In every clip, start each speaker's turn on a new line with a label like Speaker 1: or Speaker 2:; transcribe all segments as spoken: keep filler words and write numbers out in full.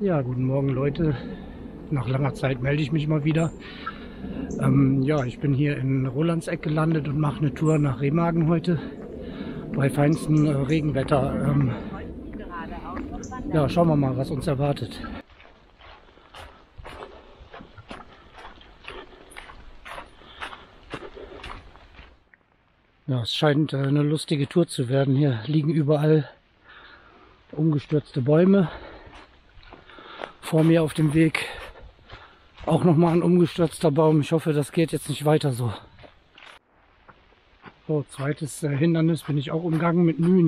Speaker 1: Ja, guten Morgen Leute. Nach langer Zeit melde ich mich mal wieder. Ähm, ja, ich bin hier in Rolandseck gelandet und mache eine Tour nach Remagen heute. Bei feinstem äh, Regenwetter. Ähm, ja, schauen wir mal, was uns erwartet. Ja, es scheint äh, eine lustige Tour zu werden. Hier liegen überall umgestürzte Bäume. Vor mir auf dem Weg auch nochmal ein umgestürzter Baum. Ich hoffe, das geht jetzt nicht weiter so. So, zweites äh, Hindernis bin ich auch umgangen mit Mühen.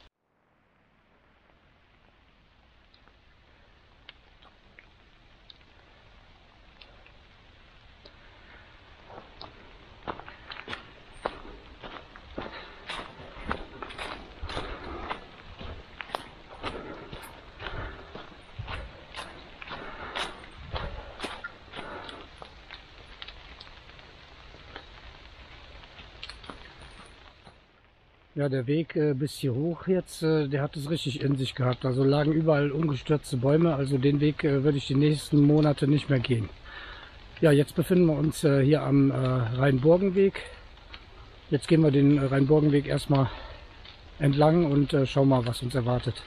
Speaker 1: Ja, der Weg äh, bis hier hoch jetzt, äh, der hat es richtig in sich gehabt. Also lagen überall umgestürzte Bäume, also den Weg äh, würde ich die nächsten Monate nicht mehr gehen. Ja, jetzt befinden wir uns äh, hier am äh, Rheinburgenweg. Jetzt gehen wir den äh, Rheinburgenweg erstmal entlang und äh, schauen mal, was uns erwartet.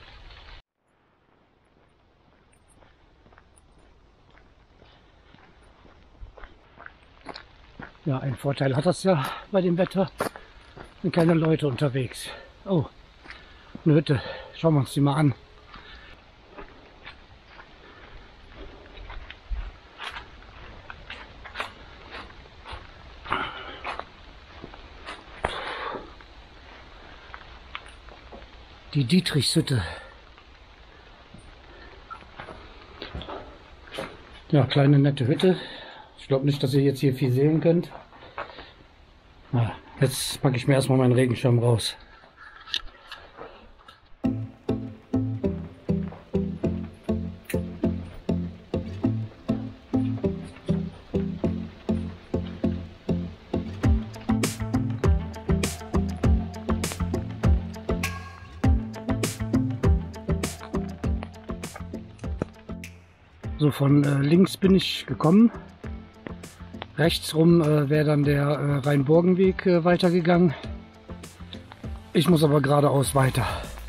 Speaker 1: Ja, ein Vorteil hat das ja bei dem Wetter. Sind keine Leute unterwegs. Oh, eine Hütte. Schauen wir uns die mal an. Die Dietrichshütte. Ja, kleine nette Hütte. Ich glaube nicht, dass ihr jetzt hier viel sehen könnt. Na, jetzt packe ich mir erstmal meinen Regenschirm raus. So, von äh, links bin ich gekommen. Rechts rum äh, wäre dann der äh, Rheinburgenweg äh, weitergegangen. Ich muss aber geradeaus weiter.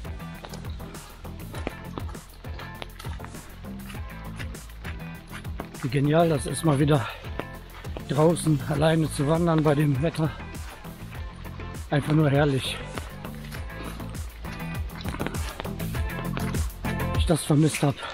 Speaker 1: Wie genial das ist, mal wieder draußen alleine zu wandern bei dem Wetter. Einfach nur herrlich. Wie ich das vermisst habe.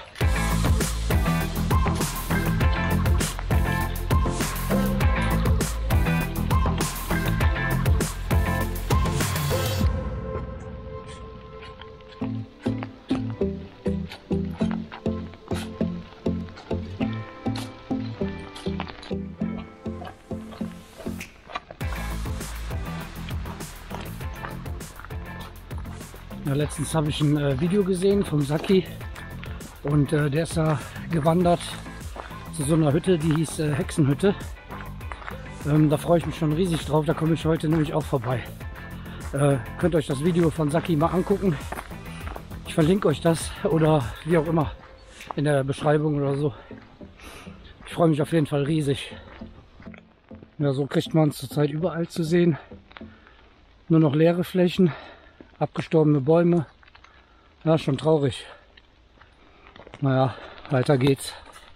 Speaker 1: Ja, letztens habe ich ein äh, Video gesehen vom Saki und äh, der ist da gewandert zu so einer Hütte, die hieß äh, Hexenhütte. Ähm, da freue ich mich schon riesig drauf, da komme ich heute nämlich auch vorbei. Äh, könnt euch das Video von Saki mal angucken. Ich verlinke euch das oder wie auch immer in der Beschreibung oder so. Ich freue mich auf jeden Fall riesig. Ja, so kriegt man es zurzeit überall zu sehen. Nur noch leere Flächen. Abgestorbene Bäume. Ja, schon traurig. Naja, weiter geht's.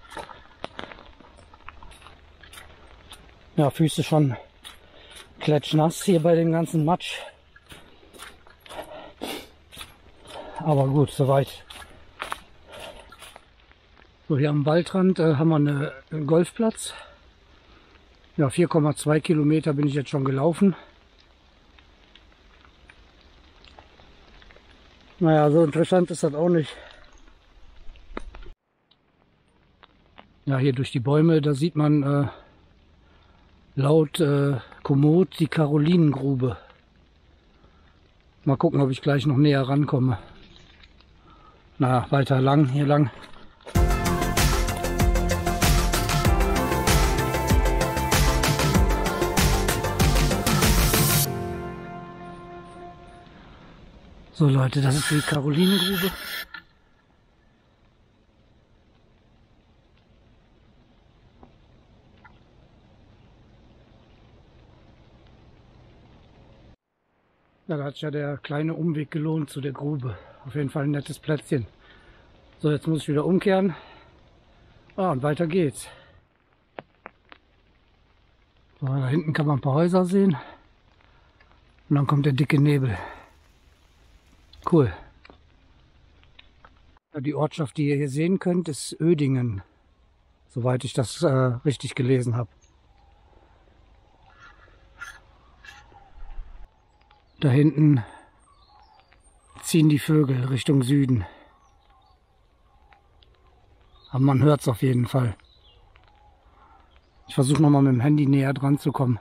Speaker 1: Ja, Füße schon klatschnass hier bei dem ganzen Matsch. Aber gut, soweit. So, hier am Waldrand äh, haben wir eine, einen Golfplatz. Ja, vier Komma zwei Kilometer bin ich jetzt schon gelaufen. Naja, so interessant ist das auch nicht. Ja, hier durch die Bäume, da sieht man äh, laut äh, Komoot die Karolinengrube. Mal gucken, ob ich gleich noch näher rankomme. Na, weiter lang, hier lang. So Leute, das ist die Karolinengrube. Ja, da hat sich ja der kleine Umweg gelohnt zu der Grube. Auf jeden Fall ein nettes Plätzchen. So, jetzt muss ich wieder umkehren. Ah, und weiter geht's. So, da hinten kann man ein paar Häuser sehen. Und dann kommt der dicke Nebel. Cool. Ja, die Ortschaft, die ihr hier sehen könnt, ist Oedingen. Soweit ich das äh, richtig gelesen habe. Da hinten ziehen die Vögel Richtung Süden. Aber man hört es auf jeden Fall. Ich versuche nochmal mit dem Handy näher dran zu kommen.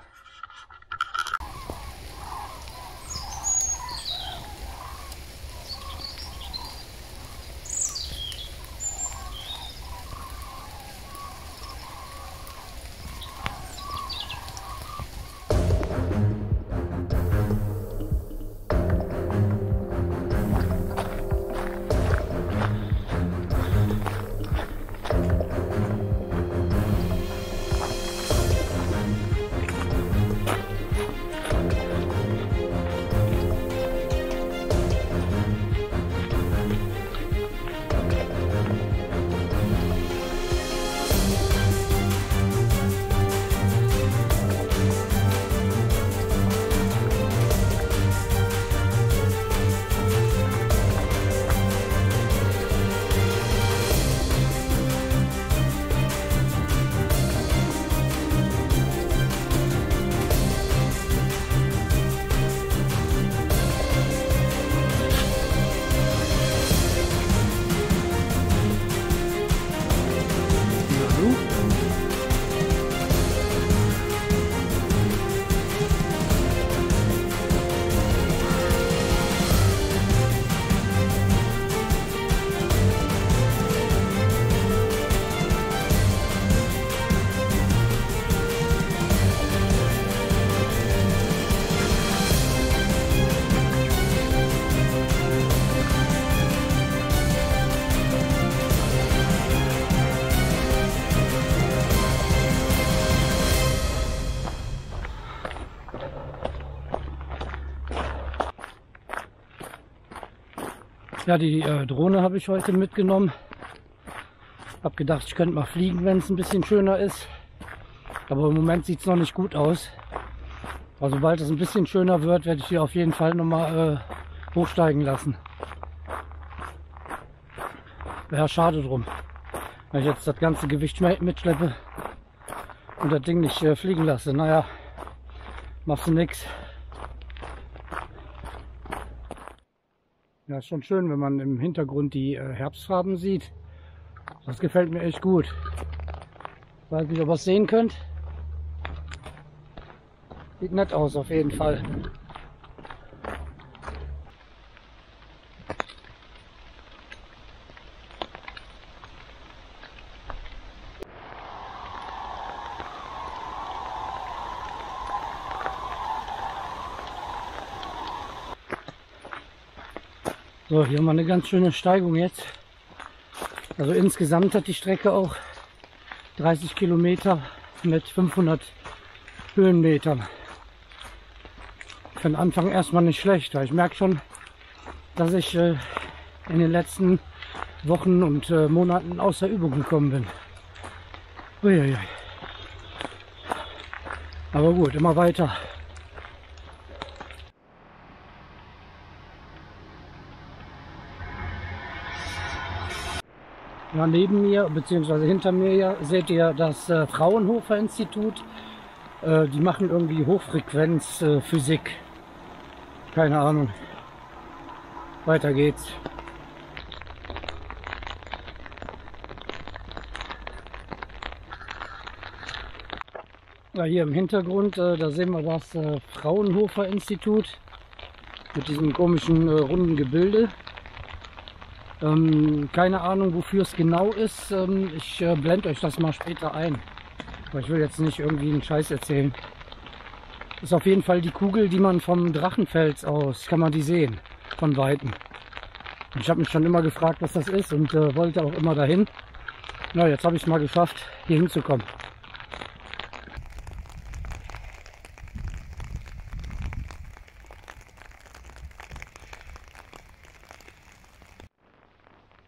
Speaker 1: Ja, die äh, Drohne habe ich heute mitgenommen. Hab gedacht, ich könnte mal fliegen, wenn es ein bisschen schöner ist. Aber im Moment sieht es noch nicht gut aus. Aber sobald es ein bisschen schöner wird, werde ich hier auf jeden Fall nochmal äh, hochsteigen lassen. Wäre schade drum, wenn ich jetzt das ganze Gewicht mitschleppe und das Ding nicht äh, fliegen lasse. Naja, machst du nix. Ja, ist schon schön, wenn man im Hintergrund die äh, Herbstfarben sieht. Das gefällt mir echt gut. Ich weiß nicht, ob ihr es sehen könnt. Sieht nett aus auf jeden Fall. So, hier haben wir eine ganz schöne Steigung jetzt. Also insgesamt hat die Strecke auch dreißig Kilometer mit fünfhundert Höhenmetern. Für den Anfang erstmal nicht schlecht, weil ich merke schon, dass ich äh, in den letzten Wochen und äh, Monaten außer Übung gekommen bin. Uiuiui. Aber gut, immer weiter. Ja, neben mir bzw. hinter mir ja, seht ihr das äh, Fraunhofer Institut. Äh, die machen irgendwie Hochfrequenzphysik. Äh, Keine Ahnung. Weiter geht's. Ja, hier im Hintergrund, äh, da sehen wir das äh, Fraunhofer Institut mit diesem komischen äh, runden Gebilde. Ähm, keine Ahnung, wofür es genau ist. Ähm, ich äh, blende euch das mal später ein. Aber ich will jetzt nicht irgendwie einen Scheiß erzählen. Das ist auf jeden Fall die Kugel, die man vom Drachenfels aus, kann man die sehen, von Weitem. Und ich habe mich schon immer gefragt, was das ist und äh, wollte auch immer dahin. Na, jetzt habe ich es mal geschafft, hier hinzukommen.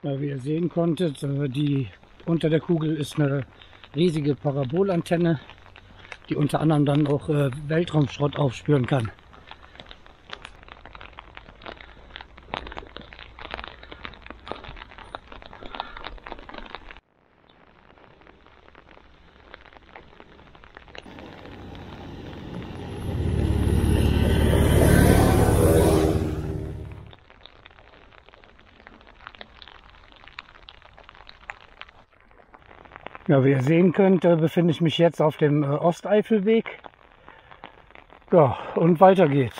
Speaker 1: Ja, wie ihr sehen konntet, die unter der Kugel ist eine riesige Parabolantenne, die unter anderem dann auch äh, Weltraumschrott aufspüren kann. Ja, wie ihr sehen könnt, äh, befinde ich mich jetzt auf dem äh, Osteifelweg. Ja, und weiter geht's.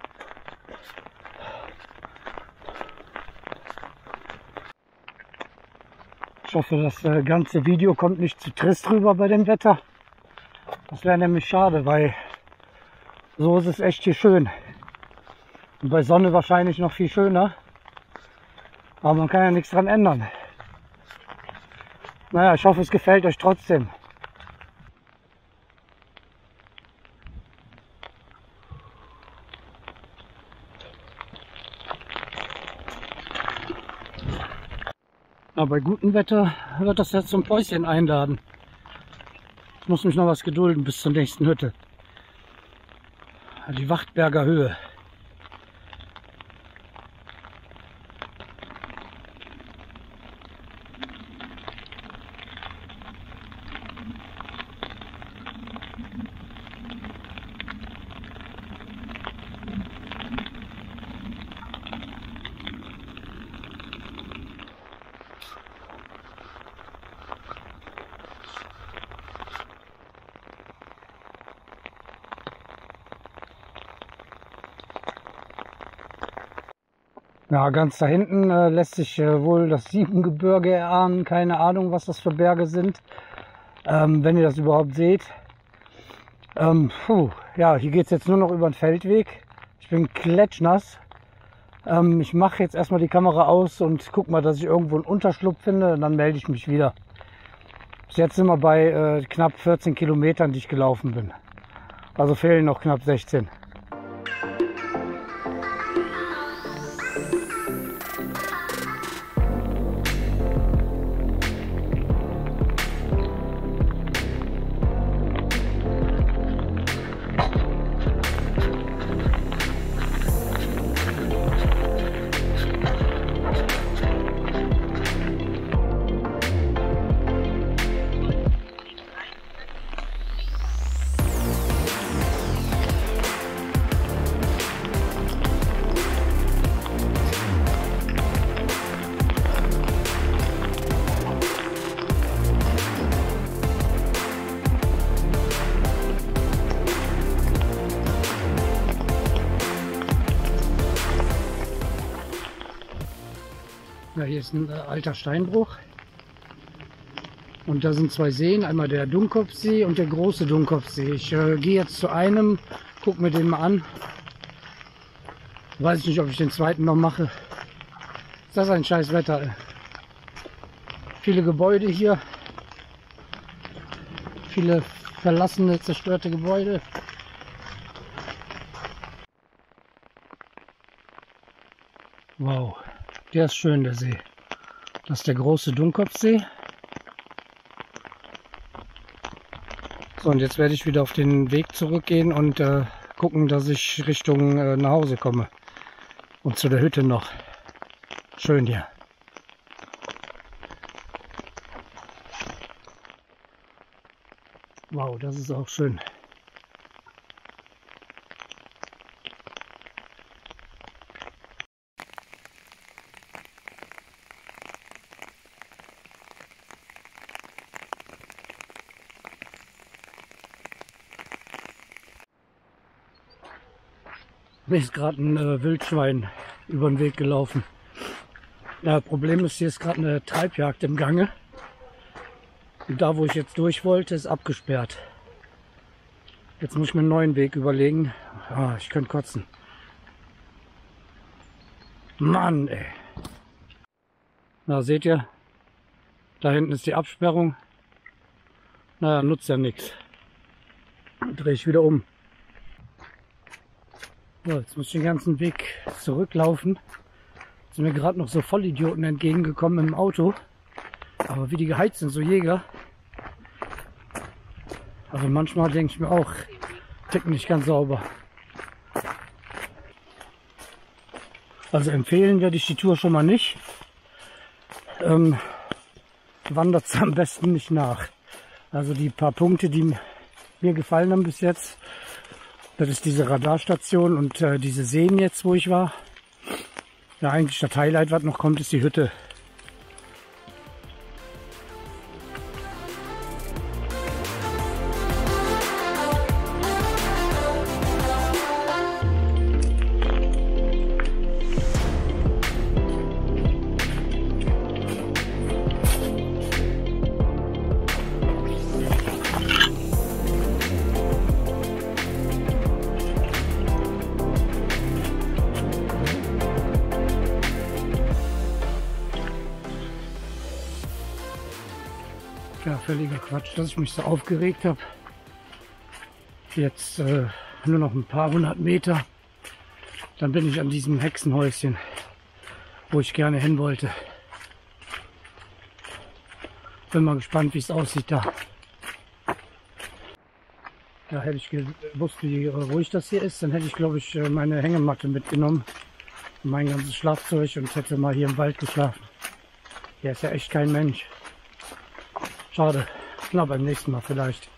Speaker 1: Ich hoffe, das äh, ganze Video kommt nicht zu trist rüber bei dem Wetter. Das wäre nämlich schade, weil so ist es echt hier schön. Und bei Sonne wahrscheinlich noch viel schöner. Aber man kann ja nichts dran ändern. Naja, ich hoffe, es gefällt euch trotzdem. Aber bei gutem Wetter wird das jetzt zum Päuschen einladen. Ich muss mich noch was gedulden bis zur nächsten Hütte. Die Wachtberger Höhe. Ja, ganz da hinten äh, lässt sich äh, wohl das Siebengebirge erahnen. Keine Ahnung, was das für Berge sind, ähm, wenn ihr das überhaupt seht. Ähm, puh, ja, hier geht es jetzt nur noch über den Feldweg. Ich bin klatschnass. Ähm, ich mache jetzt erstmal die Kamera aus und guck mal, dass ich irgendwo einen Unterschlupf finde. Und dann melde ich mich wieder. Bis jetzt sind wir bei äh, knapp vierzehn Kilometern, die ich gelaufen bin. Also fehlen noch knapp sechzehn. Ja, hier ist ein äh, alter Steinbruch und da sind zwei Seen, einmal der Dummkopfsee und der große Dummkopfsee. Ich äh, gehe jetzt zu einem, gucke mir den mal an. Weiß ich nicht, ob ich den zweiten noch mache. Ist das ein scheiß Wetter? Ey. Viele Gebäude hier, viele verlassene, zerstörte Gebäude. Wow. Der ist schön, der See. Das ist der große Dummkopfsee. So, und jetzt werde ich wieder auf den Weg zurückgehen und äh, gucken, dass ich Richtung äh, nach Hause komme. Und zu der Hütte noch. Schön hier. Wow, das ist auch schön. Mir ist gerade ein äh, Wildschwein über den Weg gelaufen. Ja, Problem ist, hier ist gerade eine Treibjagd im Gange. Und da, wo ich jetzt durch wollte, ist abgesperrt. Jetzt muss ich mir einen neuen Weg überlegen. Ah, ich könnte kotzen. Mann, ey. Na, seht ihr? Da hinten ist die Absperrung. Naja, nutzt ja nichts. Drehe ich wieder um. So, jetzt muss ich den ganzen Weg zurücklaufen Sind mir gerade noch so Vollidioten entgegengekommen im Auto. Aber wie die geheizt sind, so Jäger. Also manchmal denke ich mir auch, ticken nicht ganz sauber. Also empfehlen werde ich die Tour schon mal nicht. Ähm, wandert es am besten nicht nach. Also die paar Punkte, die mir gefallen haben bis jetzt, das ist diese Radarstation und äh, diese Seen jetzt, wo ich war. Ja, eigentlich das Highlight, was noch kommt, ist die Hütte. Ja, völliger Quatsch, dass ich mich so aufgeregt habe. Jetzt äh, nur noch ein paar hundert Meter. Dann bin ich an diesem Hexenhäuschen, wo ich gerne hin wollte. Bin mal gespannt, wie es aussieht da. Ja, hätte ich gewusst, wie ruhig das hier ist, dann hätte ich, glaube ich, meine Hängematte mitgenommen. Und mein ganzes Schlafzeug und hätte mal hier im Wald geschlafen. Hier ist ja echt kein Mensch. Schade. Na, beim nächsten Mal vielleicht.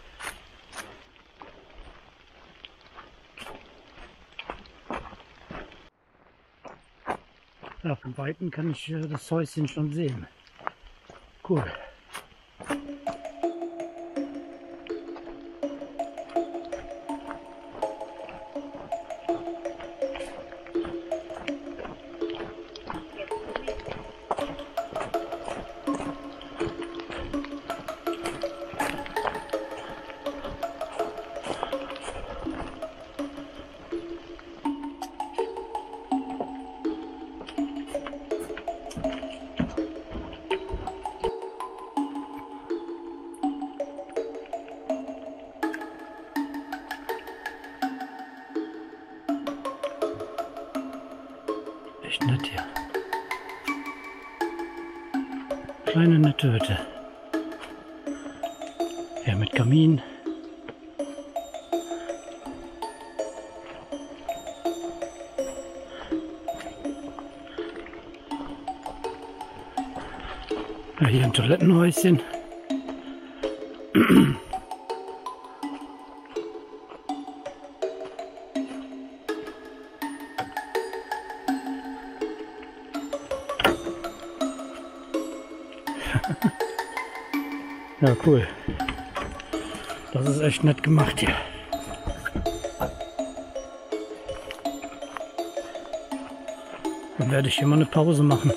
Speaker 1: Ja, von Weitem kann ich äh, das Häuschen schon sehen. Cool. Echt nett hier. Kleine nette Hütte. Ja, mit Kamin. Ja, hier ein Toilettenhäuschen. Ja, cool. Das ist echt nett gemacht hier. Dann werde ich hier mal eine Pause machen.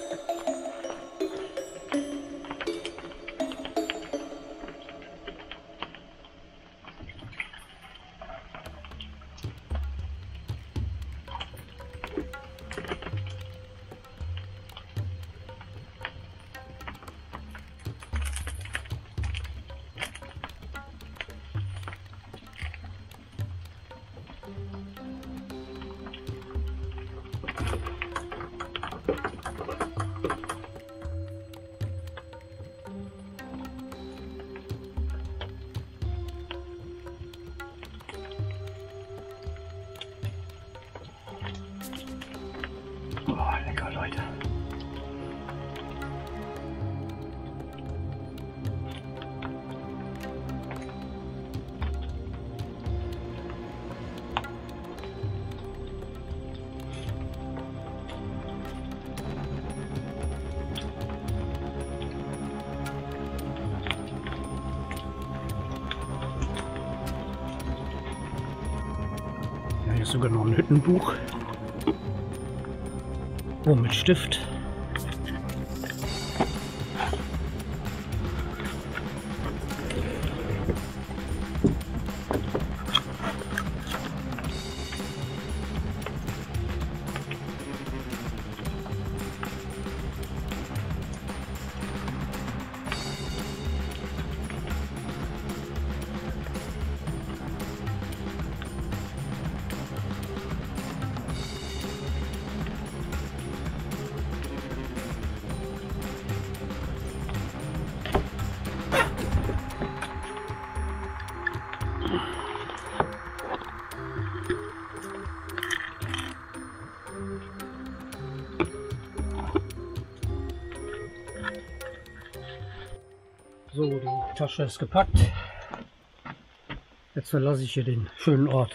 Speaker 1: Oh, lecker, Leute. Ja, hier ist sogar noch ein Hüttenbuch. Oh, mit Stift. So, die Tasche ist gepackt. Jetzt verlasse ich hier den schönen Ort.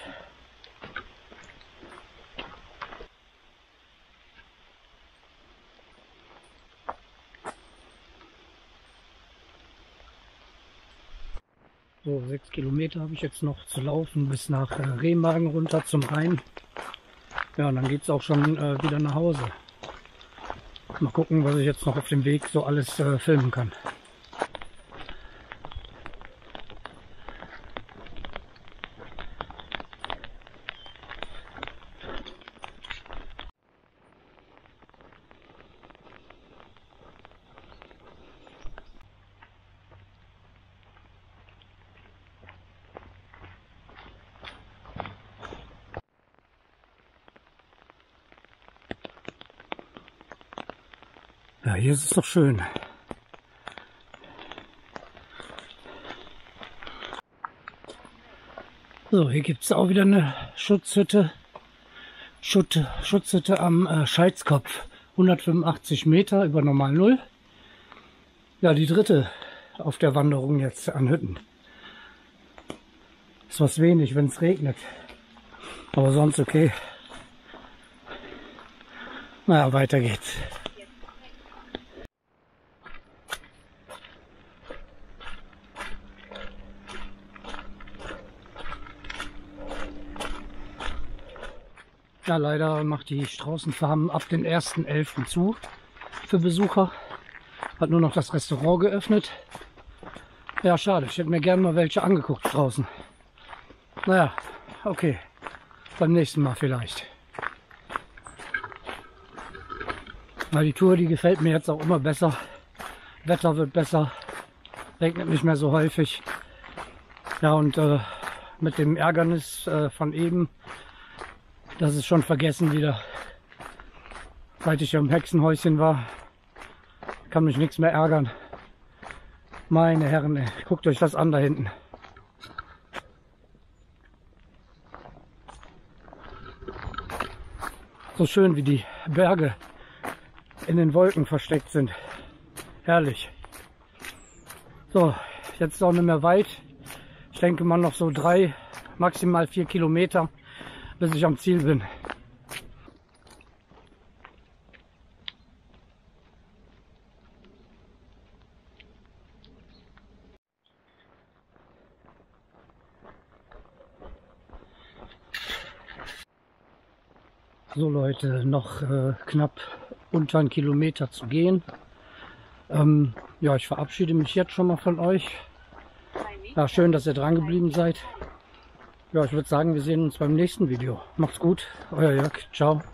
Speaker 1: So, sechs Kilometer habe ich jetzt noch zu laufen bis nach äh, Remagen runter zum Rhein. Ja, und dann geht es auch schon äh, wieder nach Hause. Mal gucken, was ich jetzt noch auf dem Weg so alles äh, filmen kann. Ja, hier ist es doch schön. So, hier gibt es auch wieder eine Schutzhütte. Schutt, Schutzhütte am äh, Scheidskopf. hundertfünfundachtzig Meter über Normal Null. Ja, die dritte auf der Wanderung jetzt an Hütten. Ist was wenig, wenn es regnet. Aber sonst okay. Naja, weiter geht's. Ja, leider macht die Straußenfarm ab den ersten elften zu für Besucher. Hat nur noch das Restaurant geöffnet. Ja, schade. Ich hätte mir gerne mal welche angeguckt draußen. Naja, okay. Beim nächsten Mal vielleicht. Weil die Tour, die gefällt mir jetzt auch immer besser. Wetter wird besser. Regnet nicht mehr so häufig. Ja, und äh, mit dem Ärgernis äh, von eben, das ist schon vergessen wieder. Seit ich im Hexenhäuschen war, kann mich nichts mehr ärgern. Meine Herren, ey, guckt euch das an da hinten. So schön, wie die Berge in den Wolken versteckt sind. Herrlich. So, jetzt ist auch nicht mehr weit. Ich denke mal noch so drei, maximal vier Kilometer, bis ich am Ziel bin. So Leute, noch äh, knapp unter einen Kilometer zu gehen. Ähm, ja, ich verabschiede mich jetzt schon mal von euch. Ja, schön, dass ihr dran geblieben seid. Ja, ich würde sagen, wir sehen uns beim nächsten Video. Macht's gut, euer Jörg. Ciao.